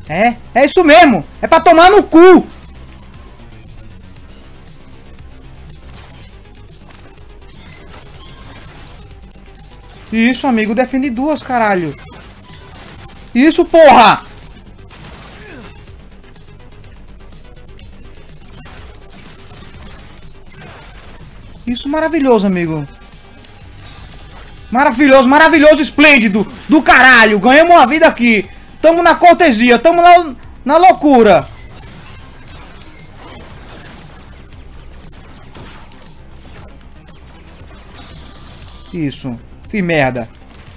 É isso mesmo. É pra tomar no cu. Isso, amigo. Defende duas, caralho. Isso, porra. Isso, maravilhoso, amigo. Maravilhoso, maravilhoso, esplêndido. Do caralho. Ganhamos uma vida aqui. Tamo na cortesia. Tamo na loucura. Isso. Que merda.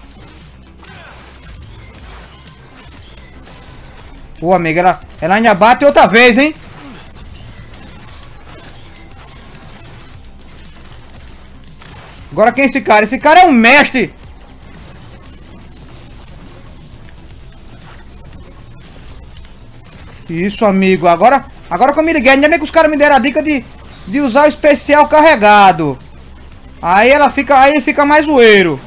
Pô, amiga, ela ainda bate outra vez, hein? Agora quem é esse cara? Esse cara é um mestre. Isso, amigo. Agora que eu me liguei, ainda bem que os caras me deram a dica de usar o especial carregado. Aí ele fica mais zoeiro.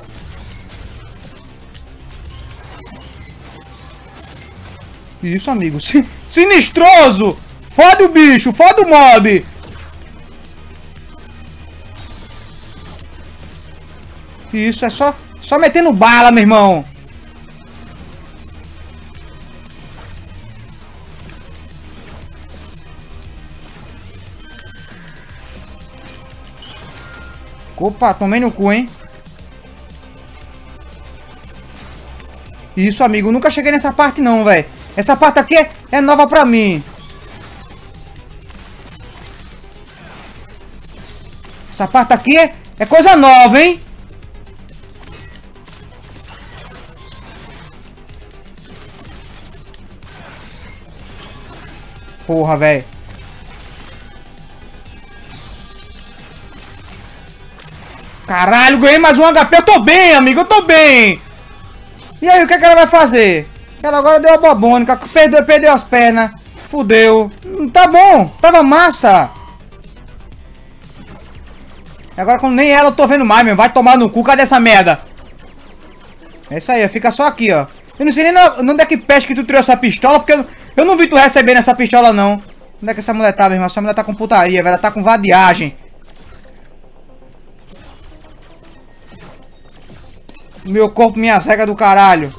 Isso, amigo. Sinistroso! Foda o bicho, foda o mob. Isso, é só metendo bala, meu irmão. Opa, tomei no cu, hein? Isso, amigo. Nunca cheguei nessa parte, não, velho. Essa parte aqui é nova pra mim. Essa parte aqui é coisa nova, hein? Porra, velho. Caralho, ganhei mais um HP. Eu tô bem, amigo. Eu tô bem. E aí, o que é que ela vai fazer? Ela agora deu a bobônica. Perdeu as pernas. Fudeu. Tá bom. Tava massa. Agora, como nem ela, eu tô vendo mais, meu. Vai tomar no cu. Cadê essa merda? É isso aí. Fica só aqui, ó. Eu não sei nem onde é que pesca que tu tirou essa pistola. Porque eu não vi tu recebendo essa pistola, não. Onde é que essa mulher tá, meu irmão? Essa mulher tá com putaria, velho. Ela tá com vadiagem. Meu corpo, minha regras do caralho.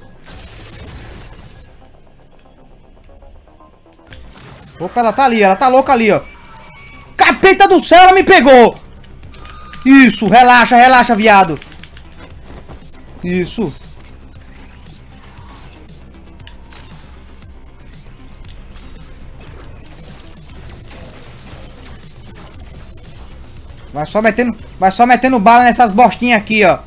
Opa, ela tá ali, ela tá louca ali, ó. Capeta do céu, ela me pegou. Isso, relaxa, relaxa, viado. Isso. Vai só metendo bala nessas bostinhas aqui, ó.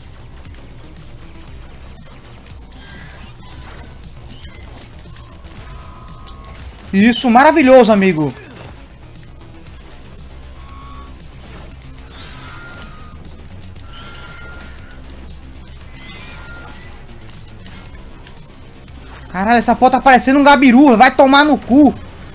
Isso, maravilhoso, amigo. Caralho, essa porra tá parecendo um gabiru. Vai tomar no cu.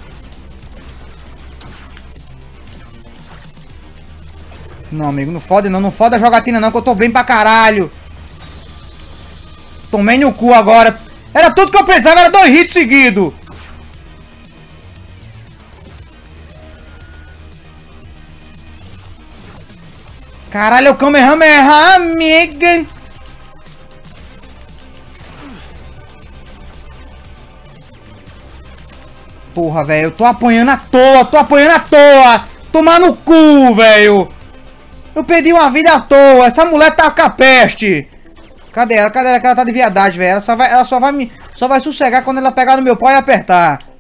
Não, amigo, não fode não. Não fode a jogatina não, que eu tô bem pra caralho. Tomei no cu agora. Era tudo que eu precisava, era 2 hits seguidos. Caralho, o Kamehameha, amiga. Porra, velho, eu tô apanhando à toa, Tomar no cu, velho. Eu perdi uma vida à toa. Essa mulher tá com a peste. Cadê ela? Cadê ela? Que ela tá de viadagem, velho. Ela só vai sossegar quando ela pegar no meu pau e apertar.